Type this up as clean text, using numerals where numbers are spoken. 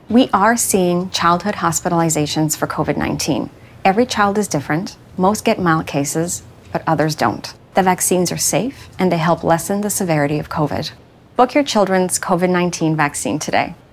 We are seeing childhood hospitalizations for COVID-19. Every child is different. Most get mild cases, but others don't. The vaccines are safe and they help lessen the severity of COVID. Book your children's COVID-19 vaccine today.